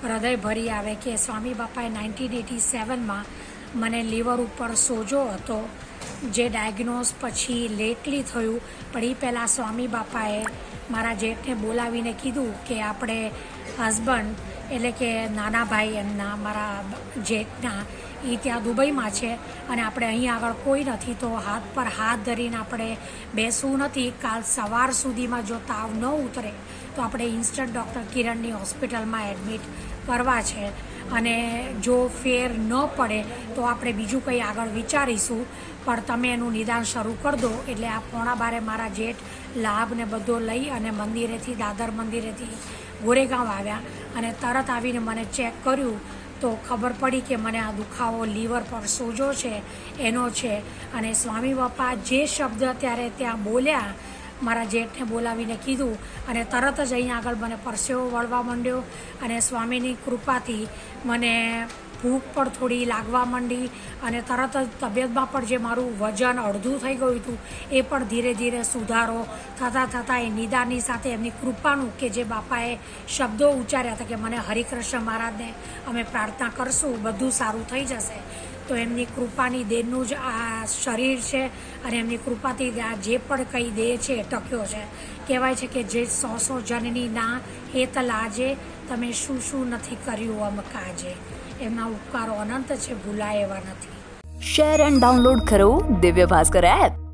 હૃદય ભરી આવે કે સ્વામી બાપાએ 1987માં મને લીવર ઉપર સોજો હતો, જે ડાયગ્નોઝ પછી લેટલી થયું. પણ એ પહેલાં સ્વામી બાપાએ મારા જેઠને બોલાવીને કીધું કે આપણે હસબન્ડ એટલે કે નાના ભાઈ એમના મારા જેઠના એ ત્યાં દુબઈમાં છે અને આપણે અહીં આગળ કોઈ નથી, તો હાથ પર હાથ ધરીને આપણે બેસવું નથી. કાલ સવાર સુધીમાં જો તાવ ન ઉતરે તો આપણે ઇન્સ્ટન્ટ ડૉક્ટર કિરણની હોસ્પિટલમાં એડમિટ કરવા છે અને જો ફેર ન પડે તો આપણે બીજું કંઈ આગળ વિચારીશું, પણ તમે એનું નિદાન શરૂ કરી દો. એટલે આ 11:15 મારા જેઠ લાભ ને બધો લઈ અને મંદિરેથી દાદર મંદિરેથી ગોરેગાંવ આવ્યા અને તરત આવીને મને ચેક કર્યું તો ખબર પડી કે મને આ દુખાવો લીવર પર સોજો છે એનો છે. અને સ્વામી બાપા જે શબ્દ ત્યારે ત્યાં બોલ્યા, મારા જેઠને બોલાવીને કીધું અને તરત જ અહીં આગળ મને પરસેવો વળવા માંડ્યો અને સ્વામીની કૃપાથી મને ભૂખ પણ થોડી લાગવા માંડી અને તરત જ તબિયતમાં પણ જે મારું વજન અડધું થઈ ગયું હતું એ પણ ધીરે ધીરે સુધારો થતાં એ નિદાનની સાથે એમની કૃપાનું કે જે બાપાએ શબ્દો ઉચ્ચાર્યા હતા કે મને હરિકૃષ્ણ મહારાજને અમે પ્રાર્થના કરશું બધું સારું થઈ જશે, તો એમની કૃપાની દેહનું જ આ શરીર છે અને એમની કૃપાથી આ જે પણ કંઈ દેહ છે એ ટક્યો છે. કહેવાય છે કે જે 100 જનની ના હેત લાજે, તમે શું શું નથી કર્યું અમ કાજે. એમના ઉપકારો અનંત છે, ભૂલાય એવા નથી. શેર એન્ડ ડાઉનલોડ કરો દિવ્ય ભાસ્કર એપ.